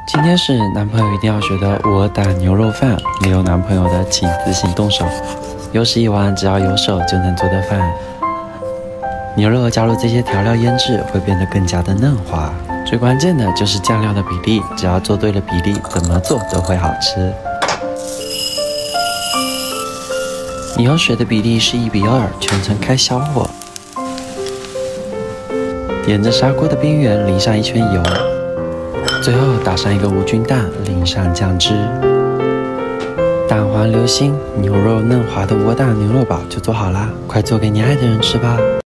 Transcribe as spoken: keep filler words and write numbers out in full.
今天是男朋友一定要学的我打牛肉饭，没有男朋友的请自行动手。又是一碗只要有手就能做的饭。牛肉加入这些调料腌制，会变得更加的嫩滑。最关键的就是酱料的比例，只要做对了比例，怎么做都会好吃。你用水的比例是一比二，全程开小火，沿着砂锅的边缘淋上一圈油。最后打上一个无菌蛋，淋上酱汁，蛋黄流心，牛肉嫩滑的窝蛋牛肉堡就做好啦！快做给你爱的人吃吧。